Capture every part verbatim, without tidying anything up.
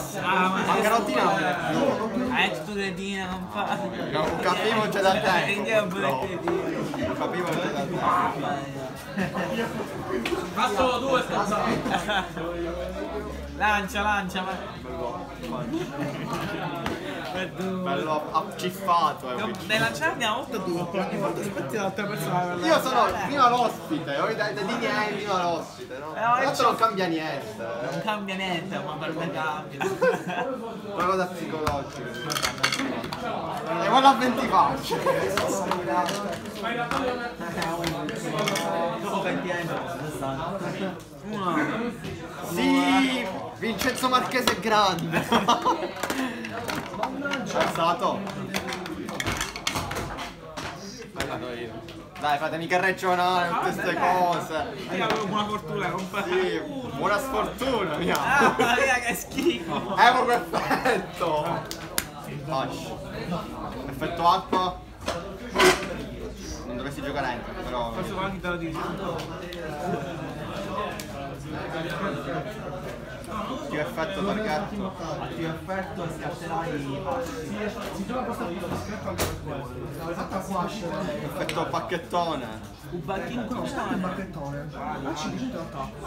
Ah, ma la carottina non hai tutto le dine, non fa. non capivo già da tempo. Non capivo già da tempo. Ma solo due scansati. Lancia, lancia, ma. Bello acciffato. Dai lanciare abbiamo otto due, ogni volta aspetti l'altra persona. Io sono prima l'ospite, ho da di niente, prima l'ospite, no? Tra l'altro non cambia niente. Non cambia niente, ma per me cambia. Una cosa psicologica. E guarda a venti facce. Dopo venti anni uno. Sì, Vincenzo Marchese è grande. Alzato. Dai, fatemi carregionare tutte queste cose. Io avevo buona fortuna, compagno. Sì, buona sfortuna, mia. Ah, Maria, che schifo. Evo perfetto. Fasci. Effetto acqua. Non dovessi giocare anche, però. Forse quanti te lo dici? Attivo effetto targetto. Attivo effetto e scatterai. Si trova questo più discreto anche per questo. L'ho fatta flash. Effetto pacchettone. Un bacchino Non sta il bacchettone. Non ci dici l'attacco.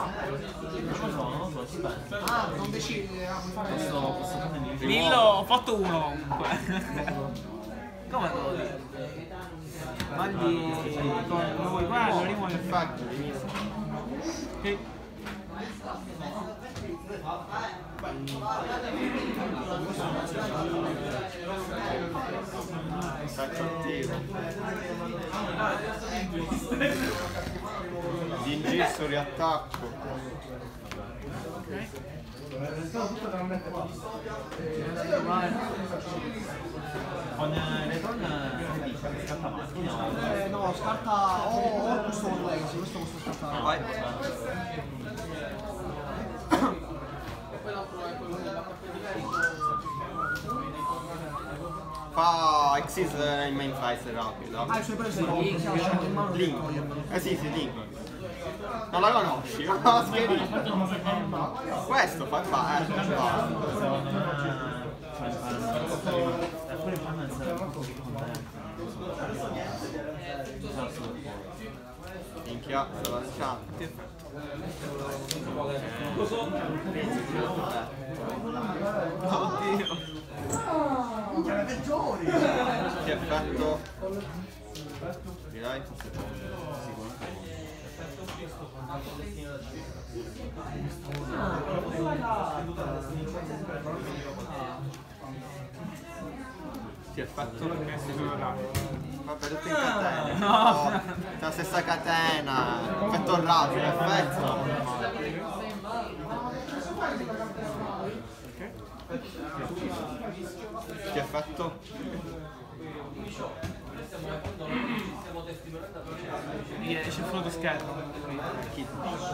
Ah, non decidi. Lillo, ho fatto uno comunque. Come te lo dico? Magli come vuoi quello, rimuovi il Effetto. Che Effetto attivo. L'ingisso riattacco. con Return scatta macchina? Eh, no, scarta o oh, questo o laser, questo posso scartare. Vai. Fa Exis in main phase rapido. Ah, i suoi presi no, perché lasciamo in mano Link. Eh sì, sì, Link. Non la conosci? Ma scherzo. Questo fa fa, eh, fa. Minchia, sto lanciando. Oddio. Minchia, le peggiori! Che effetto? Direi? Che effetto? Vabbè, tutto in catena. No! C'è la stessa catena. Effetto rapido, effetto. Che effetto? Mi esce fuori lo schermo. Chi?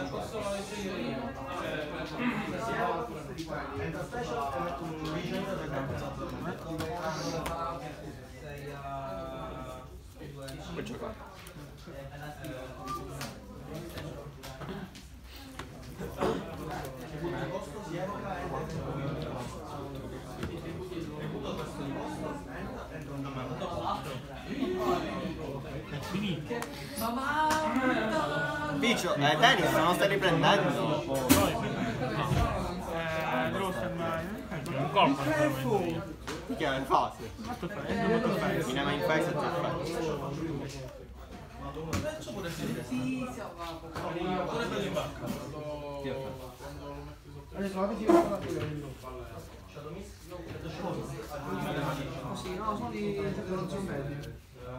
Puoi giocare. Piccio, eh Dennis, non stai riprendendo? Eh, devo fermare. Un colpo. Che è in fase? Molto fare, molto fare. In main phase è già fatto. Adesso la vedi la Oh sì, no, sono di generazione media.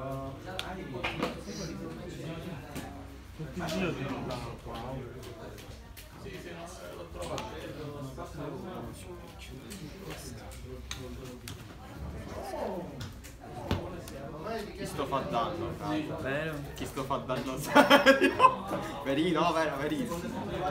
Tutti i giro di qua. Chi sto fa danno? Vero? Chi sto fa danno serio? Verino, no, vero, verissimo.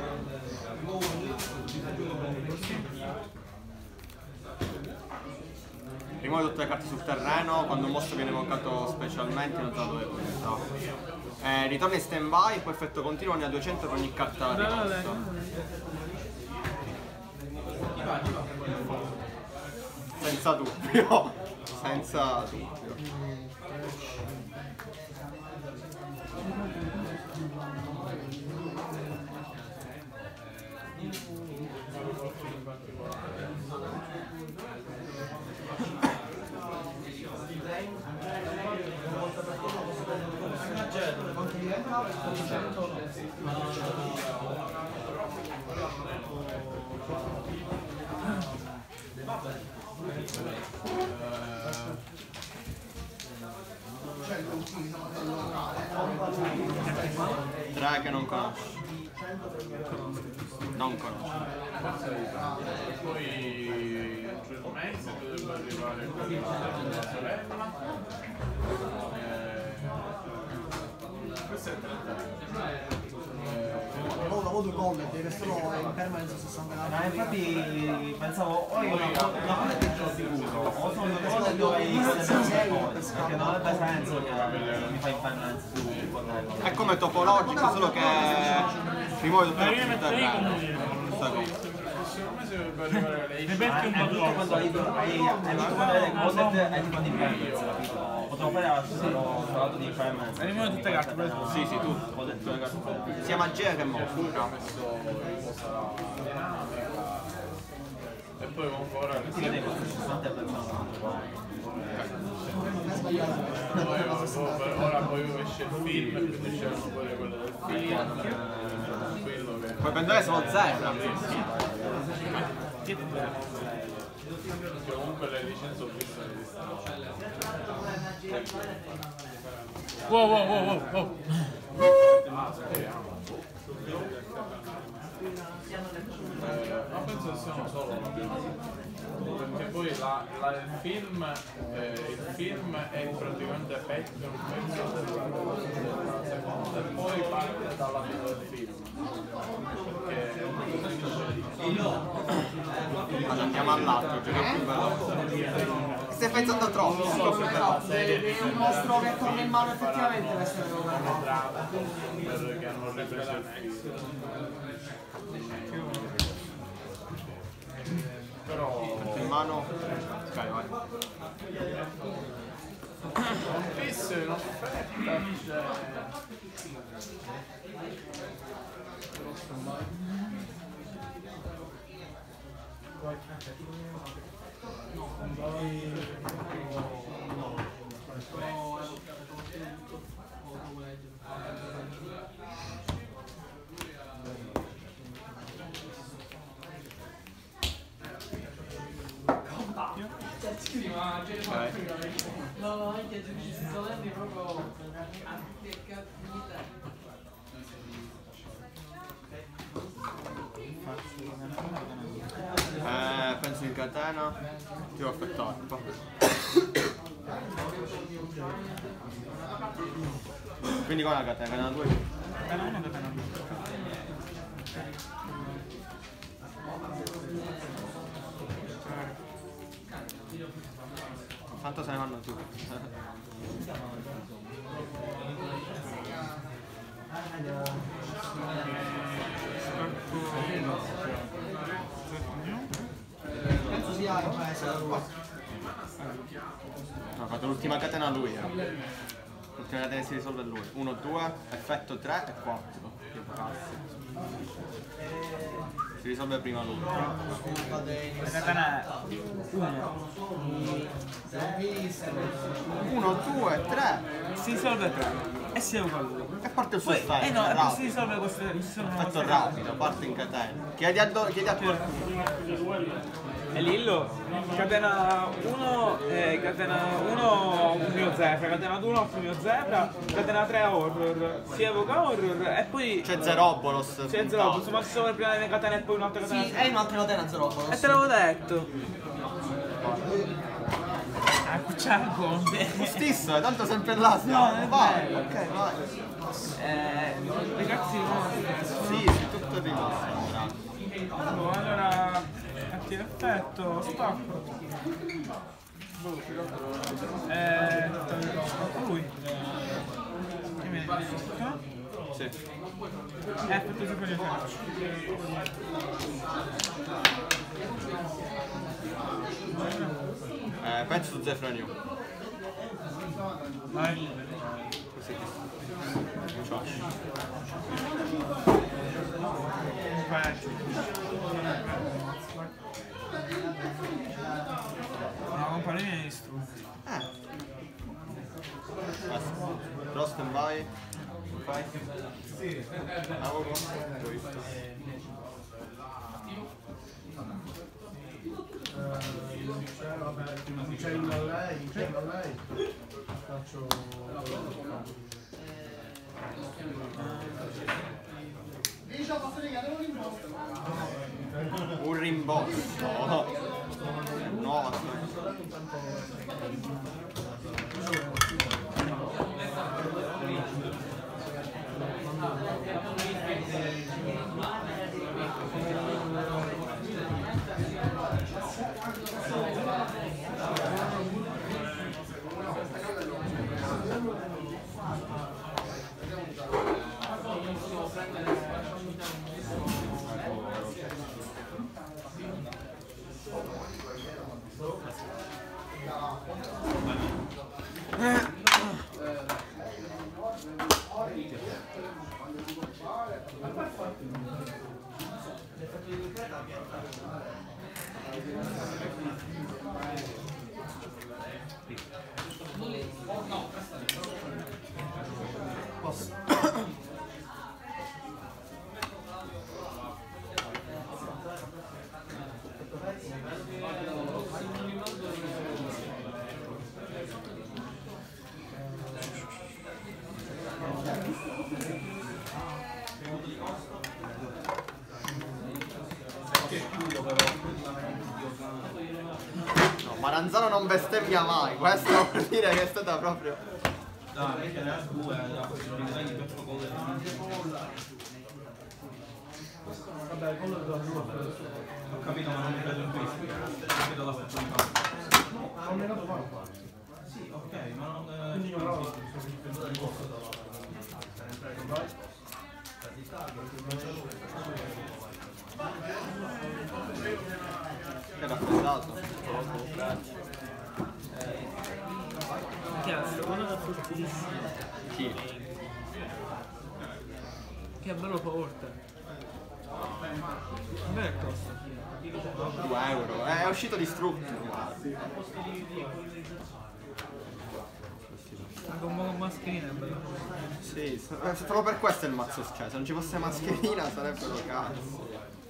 Rimuovi tutte le carte sul terreno, quando un mostro viene evocato specialmente non sa dove punta. Eh, ritorna in stand by, poi effetto continuo ne ha duecento per ogni carta rimossa. senza dubbio. Senza dubbio. Tre che non conosci. Non conosci. Poi il mezzo dovrebbe arrivare quella sorella. Questo è il trenta. Oh, l'avevo due gol, deve solo in permanenza sessanta Ma gradi. infatti pensavo, o io una cosa che sono sicuro, o sono due cose dove i perché non avrebbe senso che mi fai imparare su un coltello. È come topologico, solo che rimuove tutte le opzioni. Questa cosa. Secondo me si dovrebbe arrivare lei. Ne becchi un po' tutto quando hai visto quando hai le cose e tipo di permanenza, capito? Potremmo fare solo lato di permanenza. Elimino tutte le carte, preso. Sì, sì, tutto. Ho detto le carte. Sia magia che mostro. Ha messo riposa dinamica. E poi ancora Sì, che devo sessanta per poi ora poi esce il film e quindi c'erano pure quelle del film. Quello che Puoi prendere solo zero. comunque le licenze ho visto le Wow, wow, wow, wow, wow. Eh, ma penso che siano solo una perché poi la, la, il film eh, il film è praticamente effetto un pezzo della seconda e poi parte dalla fine del film perché Allora andiamo all'altro, che è più bello. Stai pensando troppo. È un mostro che torna in mano effettivamente deve essere perché hanno ripreso il film però In mano. Ok, vai. fisso in offerta c'è no, no, anche ci sono anni proprio Eh, penso in catena. Ti ho aspettato. Quindi con la catena, catena due. Catena uno, catena due. Tanto se ne vanno tutti. penso sia in paese da lui. No, ha fatto l'ultima catena lui. Eh. L'ultima catena si risolve lui. uno, due, effetto tre e quattro. Si risolve prima lui. La catena è uno. uno, due, tre. Si risolve tre. E si è uguale a lui. E parte il suo Poi, effetto. eh no, e poi si rapido. risolve queste. Queste sono Effetto queste rapido, parte in catena. Chiedi a do, chiedi a E Lillo, catena uno, eh, catena uno un mio zebra, catena due un altro mio zebra, catena tre horror, si evoca horror e poi C'è Zerobolos. c'è zero, insomma ci sono prima delle catene e poi un'altra catena. Sì, è un'altra catena zero. E te l'avevo detto. Ah, Cuccianco. Giustissimo, tanto sempre là. No, non è vai. vero. Ok, vai. Eh, ragazzi, no. Sì, sì, tutto rimasto. Allora, attiva effetto, stacco. Eh, lui. Che mi hai detto? Sì. Eh, effetto di quello che faccio. penso su Zefra New. Vai. Così. Ciao. Una compagnia di distrutti. Eh. Frost and vai. Vai. Ah, oh, l'ho visto. Non c'è il lei, c'è il lei. Faccio... Un rimborso. No. Maranzano non bestemmia mai, questo vuol dire che è stata proprio... Dai, che era due, Vabbè, quello della due. ho capito, ma non mi preso in questo, vedo la stazione di campo. Non me la fa. Sì, ok, ma non... Quindi io però... Che è raffreddato. Grazie. Che è una fortissima. Chi? Che bello forte. Beh, costa. due euro. Eh, è uscito distrutto. Anche un po' con mascherina è bello. Sì, se- eh, proprio per questo è il mazzo schiaccio. Se non ci fosse mascherina sarebbero cazzo.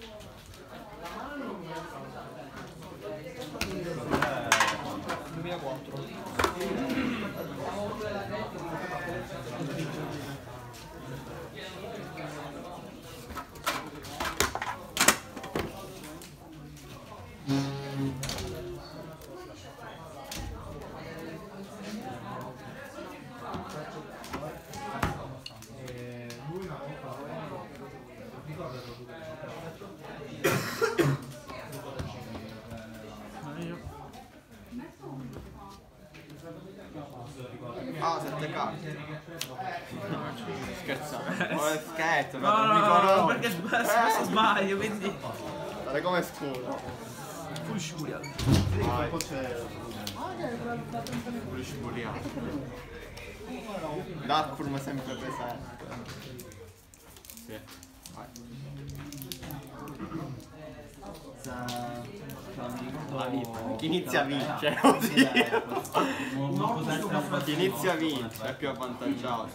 Ah, sette carte. Scherzate. Oh, è scherzo, No, no, mi no, no, conosco. perché sb- spesso sbaglio, quindi... Guarda come scudo. Full sciuria. Vai. Pure sciuriamo. Darkroom è sempre presente. Sì. Vai. La vita. Chi inizia vince, così. Chi inizia vince, è più avvantaggiato.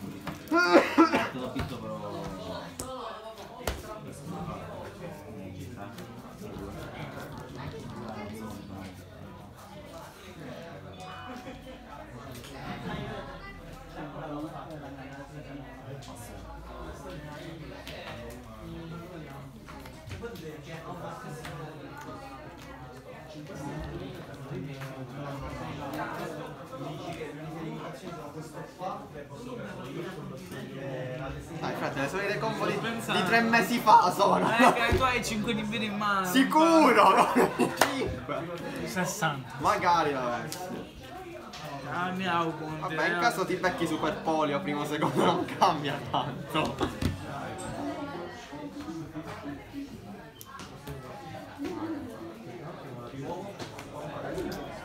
Dai frate, le solite combo di, di tre mesi fa sono. Eh, che tu hai cinque libri in mano. Sicuro! cinque! sessanta. Magari la versi. Ah, mi auguro. Vabbè, in caso ti becchi Super Polio, primo secondo non cambia tanto.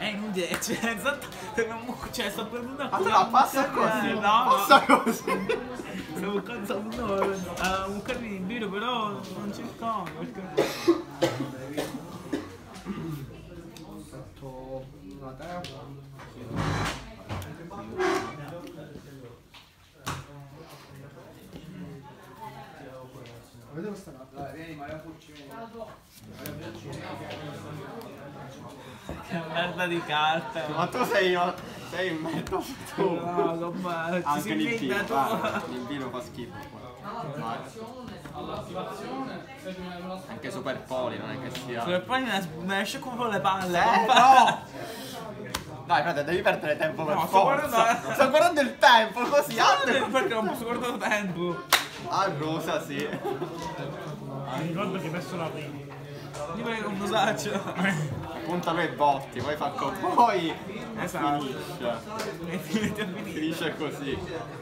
inutile, cioè, esatto, cioè sto prendendo a Allora passa così, no, passa così. sto bucando, sto prendendo a bucarmi in giro, però non c'è il cono, perché... Fatto una terra. Vedete questa carta? Dai, vieni, Maria Pucci, vieni. Che merda di carta. Ma tu sei, sei in mezzo tu. No, com'è, ci Anche si l'invito, inventa tu. guarda, l'invito fa schifo. Vai. Anche Super Poli non è che sia. E poi me ne esce come con le palle. Eh no! Dai, frate, devi perdere tempo per No, sto forza. guardando- Sto guardando il tempo, così Guarda, altro. perché non posso guardare tempo. Ah, rosa, sì. Mi ricordo che hai messo la prima. Io voglio un musaccio. Puntalo ai botti, poi fa con poi. Esatto. Finisce. E finite a finire. Finisce così.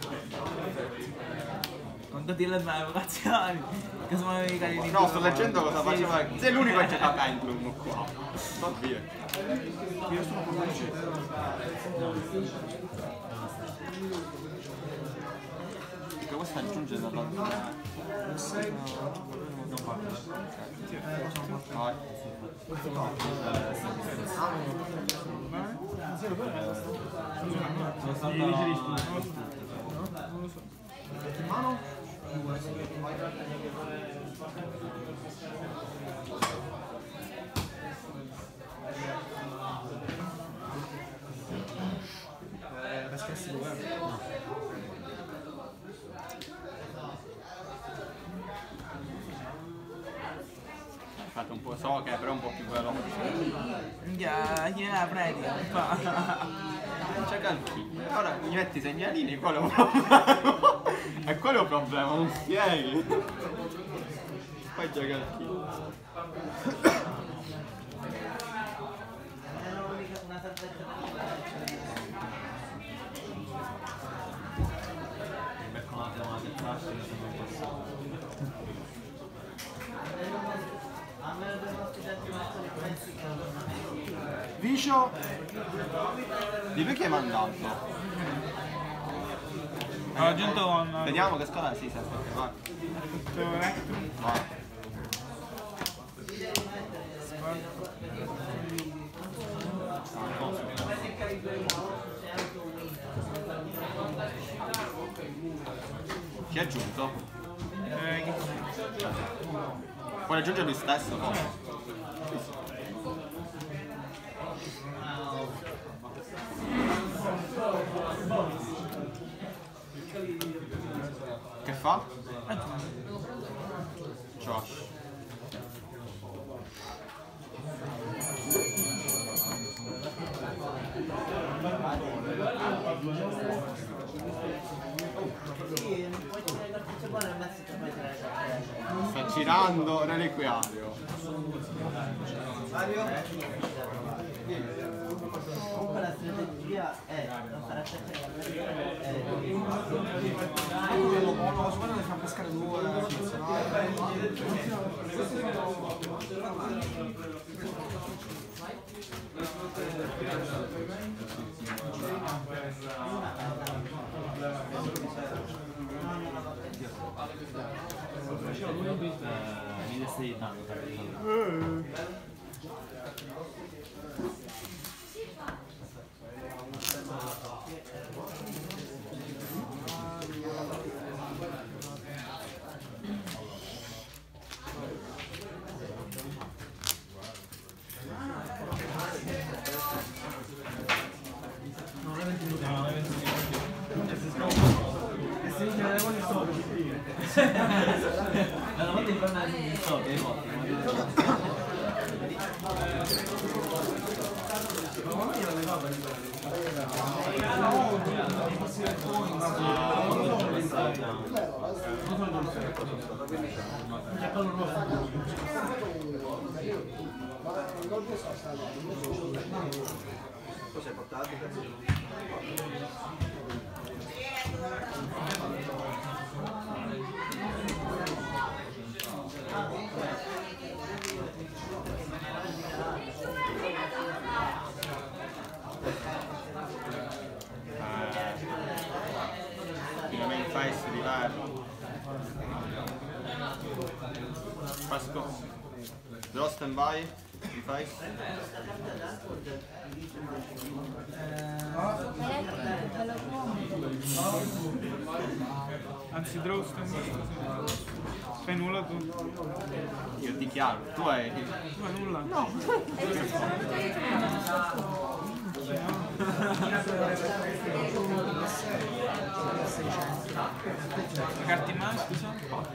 Contati le mie vocazioni. Che sono i carini. No, sto leggendo cosa faceva. Sei l'unico che gioca a Pendulum qua. Sto via. Io sono con C. Perché questa aggiunge dalla. sei. Vai. Mano? Eh, la scherzi dove? Fate un po' so che è però un po' più veloce. Minchia, chi è la pratica? Non c'è calcino. Ora mi metti i segnalini, quello è un problema. E quello è un problema, non spieghi. Poi c'è calcino. Vicio. Di lui che hai mandato? Ho aggiunto con... Vediamo che squadra si serve. Vai. Vai. Chi ha aggiunto? Eh, che... Puoi aggiungere lui stesso poi. Che fa? Josh. Sta girando reliquiario. Comunque la strategia è non far attaccare La squadra ne fa pescare due. mi stai dando una volta in forma di so che Cosa hai portato? stand by. Mi fai? Anzi, draw stand by. Fai nulla tu. Io dichiaro, tu hai. Tu fai nulla. No. Le carte in mano, scusa?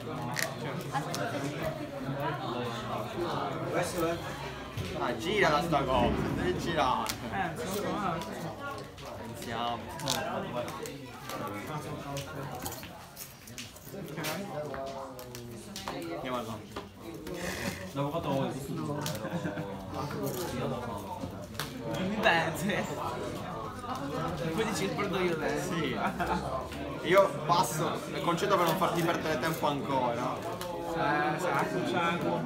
Ah, girala sta cosa, devi girare. Eh, non so male. Pensiamo. Andiamo al lancio. L'avevo fatto voi. Non mi pensi? Poi dici il perdo io adesso. Sì. Io passo, mi concedo per non farti perdere tempo ancora. Eh, sacco, sacco.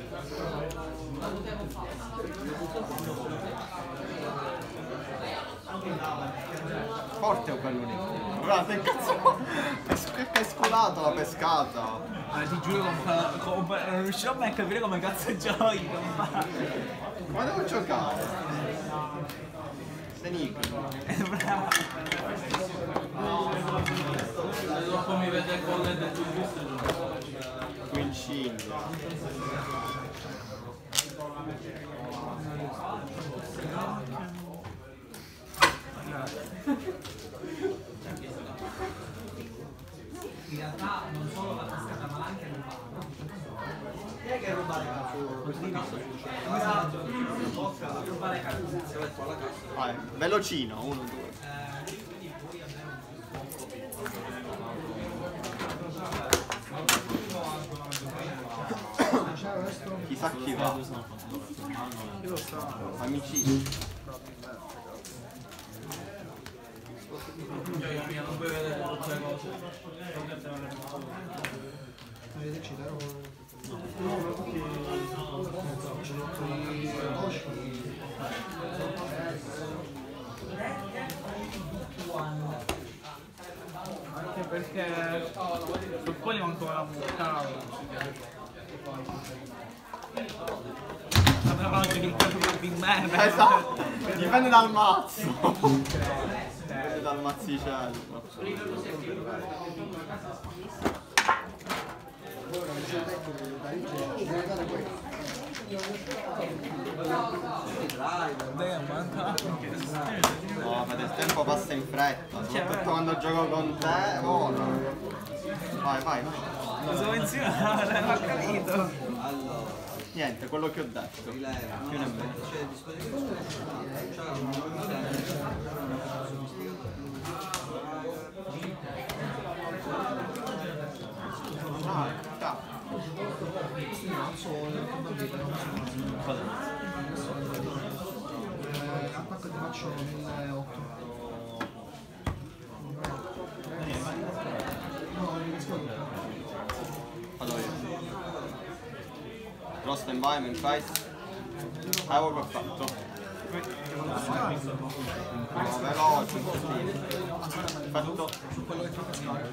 Forte o quello lì? Guarda, che cazzo! È sc- è scolato la pescata! Eh, ti giuro, compa, compa, non riuscirò mai a capire come cazzo giochi, compa. Ma devo giocare? Sei Nick. È bravo. Dopo mi vede con le del Quincini. In realtà non solo la cascata ma anche non parla. Chi è che ruba le cazzo? Rubare cazzo. Vai, velocino, uno, due. Chissà chi va. Chi lo sa? Amici. non puoi vedere tutte le cose. Vedici, però. No, perché c'è detto di Anche perché per poi manco la buttava. Sapevo anche che il caso del Big Man. Esatto, dipende dal mazzo. Dipende dal mazzicello. No, ma del tempo passa in fretta, soprattutto quando gioco con te, vola. Vai, vai. Cosa menzionare? Non ho capito. Niente, quello che ho detto. Più nemmeno. Ah, cazzo. attacco ti faccio milleottocento. No, non rispondo. Vado io. Draw stand by, main fight. Avevo che ho fatto. No, veloce, perfetto. Su quello che fa pescare.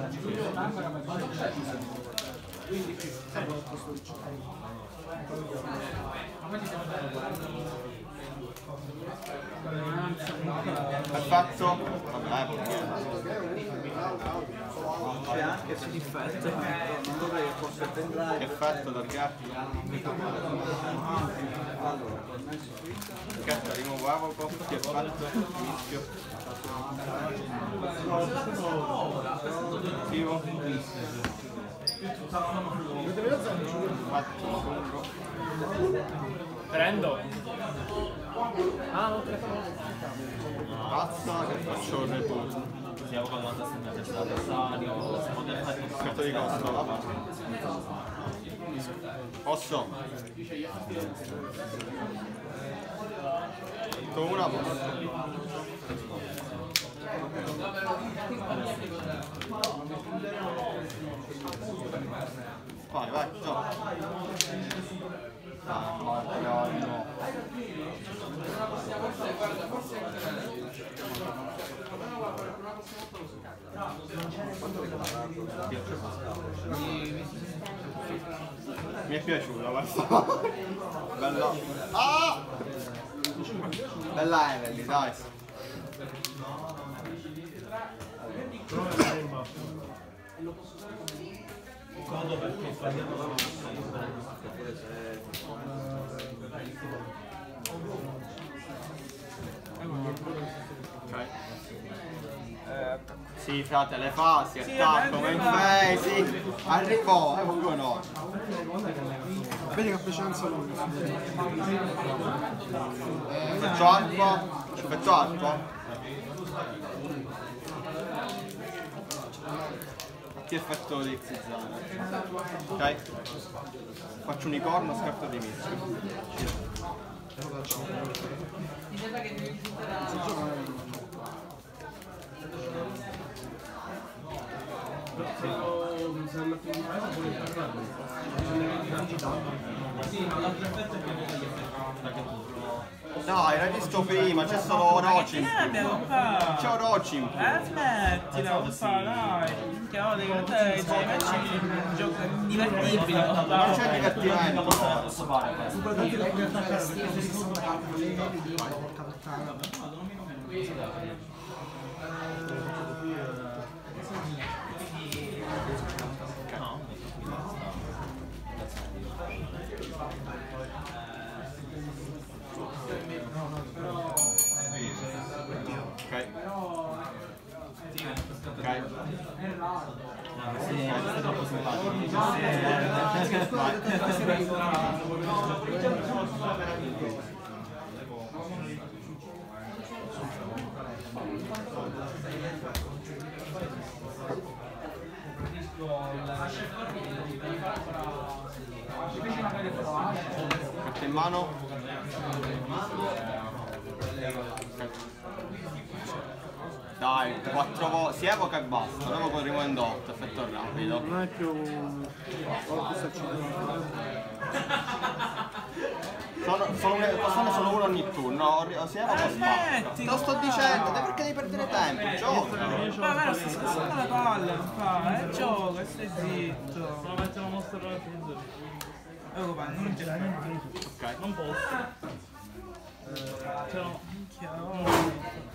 Perfetto. Vabbè, perché? C'è anche se difetto. Non dovrei forse pendrive. Effetto perché? Perché rimuovo Avoco, che effetto, mischio. Attivo. Fatto, lungo. Prendo. Ah, non preso. Razza che faccio il return. Siamo con quanto sembra che sta avversario, siamo del fatto Carta di costo, va? Posso? Tutto una posso. Vai, vai, gioca. Ah, no, no, no. Mi è piaciuta questa. Bella. Ah! Bella Evelyn, dai. Comodo perché sbagliamo la Ok. Eh, sì, frate, le fasi, Sì, attacco, vabbè, main vai. phase, arrivò, eh, comunque no. Vedi che facciamo lui. Faccio acqua, faccio acqua. Che effetto di zizzana. Ok? Faccio unicorno, scarto di mischio. Mi sembra che devi risultare. Dai, l'hai visto prima, c'è solo Rocin. Niente, compa. C'è Rocin. Eh, smettila, compa, dai. Che ode, che te, cioè, invece un gioco divertibile, Non compa. c'è divertimento. Posso fare questo? Importante la puoi attaccare perché si sono porca puttana. Ok. Ok. Sì, è troppo simpatico. Carta in mano. Dai, quattro volte. Si evoca e basta. Dopo con rimuovendo otto, effetto rapido. Non è più... Sono, sono, sono solo uno ogni turno, si evoca e spacca. Te lo sto dicendo, te perché devi perdere tempo? Gioca! Ma me lo sto scassando la palla, compa. Eh, gioca, stai zitto. Sono mettere una mostra per la finzione. Eh, compa, non c'è niente. Ok. Non posso. Cioè no. Minchia, oh.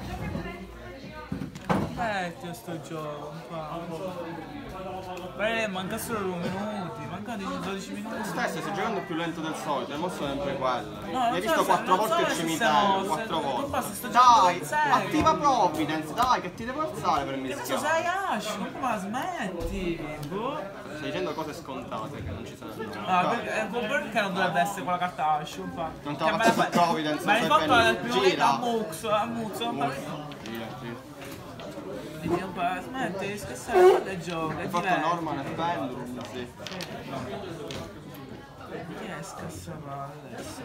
Vecchio sto gioco, compa. Beh, manca solo due minuti, mancano dodici minuti. Stesso, stai giocando più lento del solito, le mosse sono sempre quelle. No, Mi non hai so visto se- quattro non so volte il se cimitero, siamo- quattro se- volte. compa, se sto giocando Dai, in serio. attiva Providence, dai, che ti devo alzare per Che ne so, mischiare. sei Ash, compa, smetti. Boh. Stai dicendo cose scontate che non ci sono. Ah, perché, eh, perché non dovrebbe essere quella carta Ash, compa? Non te Che la me faccio fa- su Providence, Ma non hai sai fatto bene. il primo momento Gira. a Mux, a Mux, compa. Gira, gira. Quindi, compa, smetti, scassare le giochi. Hai fatto Norman e Pendulum, sì. Chi è scassapalle adesso?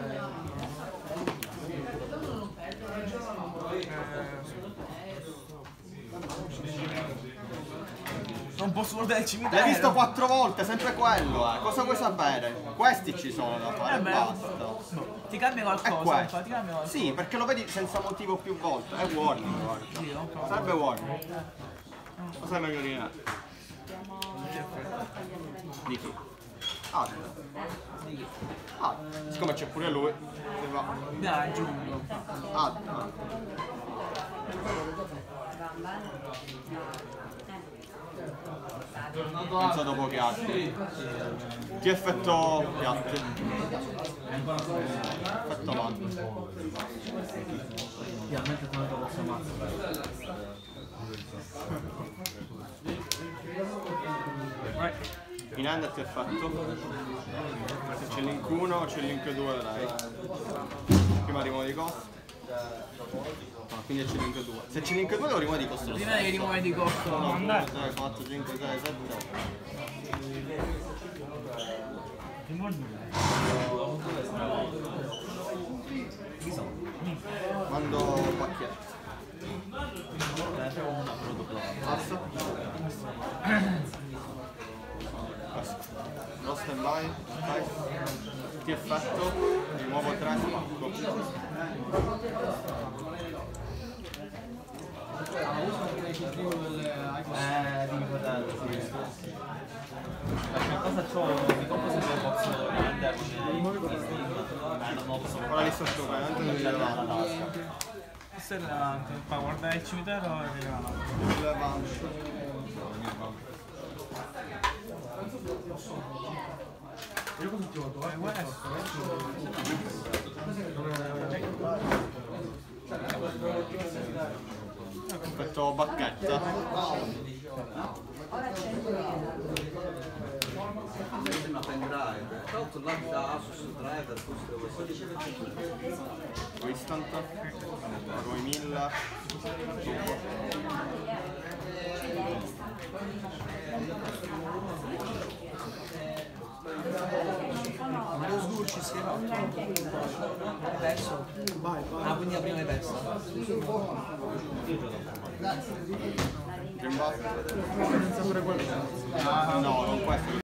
Non posso guardare il cimitero. L'hai visto quattro volte, sempre quello, eh. Cosa vuoi sapere? Questi ci sono da fare, Eh beh, basta. boh, ti cambia È qualcosa, questo. compa, ti cambia qualcosa. Sì, perché lo vedi senza motivo più volte. È warning, guarda. Sì, compa. Serve warning. Cosa è meglio di me? Di chi? Ah, ah, siccome c'è pure lui, si va. Dai, aggiungo. Ah, ah. Penso dopo piatti. Che effetto piatti? Effetto mago. Finalmente sono andato questo mazzo. Vai. In hand che effetto? Se c'è link uno c'è link due lei. Prima rimuovo di costo. No, quindi c'è link due. Se c'è link due devo rimuovere di costo. Prima che rimuovi di costo. uno, due, tre, quattro, cinque, sei, sette, otto. Mando pacchetto. Basta. Lo stand by. Vai. Ti effetto. Rimuovo tre, spacco. Eh, dimmi fratello, sì. Perché cosa c'ho? Mi compro Veramente non rilevante. Questo è rilevante, poi guardare il cimitero è rilevante. Rilevante. Io cosa ti ho fatto? Eh, questo. Aspetto bacchetta. Sembra pendrive. Tra l'altro là da Asus driver, questo Instant. Pago i mille. Ma lo sgurci si è rotto. Hai perso? Vai, vai. Ah, quindi la prima hai persa. Green buff? No, non può essere.